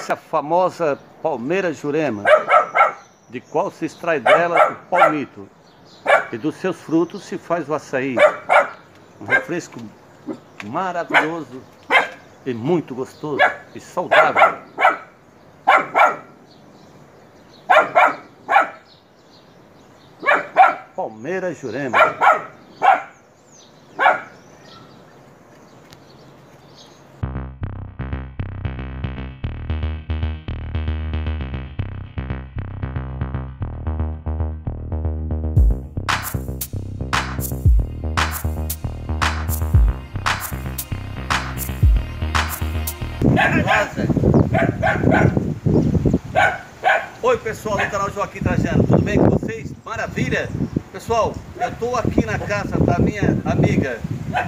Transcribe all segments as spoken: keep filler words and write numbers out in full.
Essa famosa palmeira Jurema, de qual se extrai dela o palmito, e dos seus frutos se faz o açaí, um refresco maravilhoso e muito gostoso e saudável. Palmeira Jurema. Oi pessoal do canal Joaquim Trajano, tudo bem com vocês? Maravilha! Pessoal, eu estou aqui na casa da minha amiga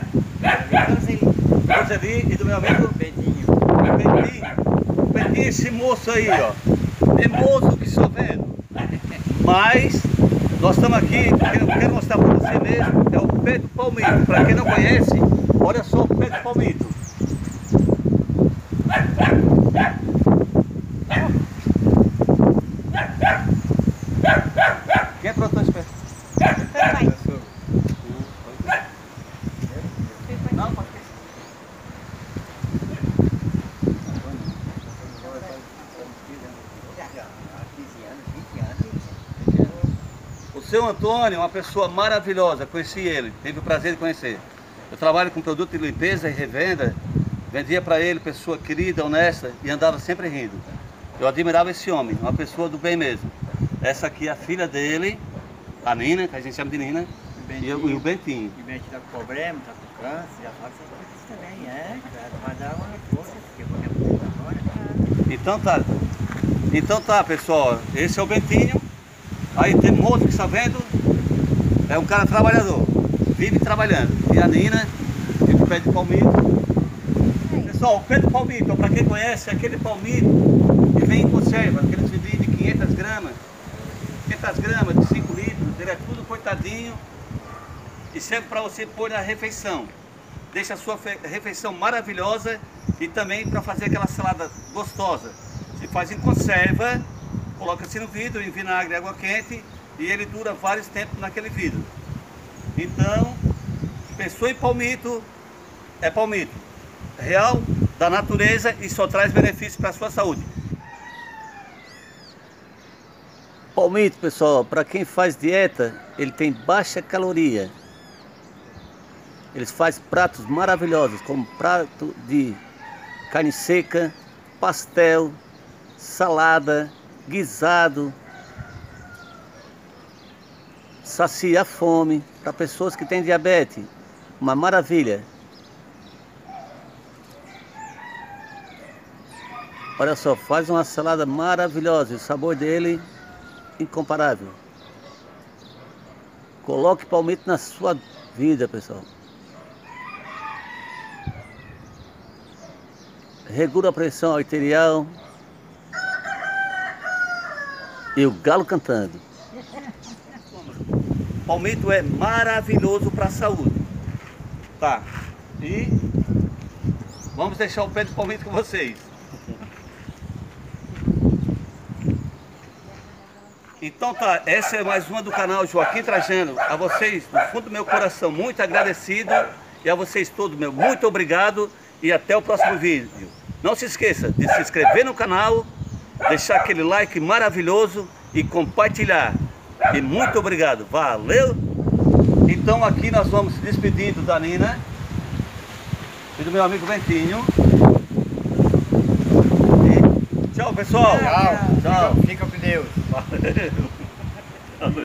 Roseli e do meu amigo Pedinho. Pedinho. Pedinho, esse moço aí, ó, é moço que só vendo. Mas nós estamos aqui, eu quero mostrar para você mesmo, é o pé do palmito. Para quem não conhece, olha só o pé do palmito. Quem plantou esse pé? Não, pode ser. O seu Antônio é uma pessoa maravilhosa, conheci ele, tive o prazer de conhecer. Eu trabalho com produto de limpeza e revenda, vendia para ele, pessoa querida, honesta, e andava sempre rindo. Eu admirava esse homem, uma pessoa do bem mesmo. Essa aqui é a filha dele, a Nina, que a gente chama de Nina, e, e o Bentinho. E o Bentinho está com problema, está com câncer, já fala essas coisas também, é, cara, vai dar uma força, porque eu vou me aposentar agora, cara. Então tá, então tá pessoal, esse é o Bentinho, aí tem um outro que está vendo, é um cara trabalhador, vive trabalhando, e a Nina, e o pé de palmito. Pessoal, o pé de palmito, para quem conhece, é aquele palmito que vem em conserva, aqueles vidrinhos de quinhentas gramas, quinhentas gramas, de cinco litros, ele é tudo cortadinho e serve para você pôr na refeição. Deixa a sua refeição maravilhosa e também para fazer aquela salada gostosa. Se faz em conserva, coloca-se no vidro, em vinagre e água quente e ele dura vários tempos naquele vidro. Então, pensou em palmito, é palmito real, da natureza e só traz benefícios para a sua saúde. Palmito, pessoal, para quem faz dieta, ele tem baixa caloria. Eles fazem pratos maravilhosos, como prato de carne seca, pastel, salada, guisado. Sacia a fome para pessoas que têm diabetes. Uma maravilha. Olha só, faz uma salada maravilhosa, o sabor dele incomparável. Coloque palmito na sua vida, pessoal. Regula a pressão arterial. E o galo cantando. Palmito é maravilhoso para a saúde. Tá. E vamos deixar o pé de palmito com vocês. Então tá, essa é mais uma do canal Joaquim Trajano. A vocês, do fundo do meu coração, muito agradecido. E a vocês todos, meu, muito obrigado. E até o próximo vídeo. Não se esqueça de se inscrever no canal, deixar aquele like maravilhoso e compartilhar. E muito obrigado, valeu! Então aqui nós vamos se despedindo da Nina e do meu amigo Bentinho. E tchau pessoal! Tchau! Tchau! Fica com Deus! Valeu.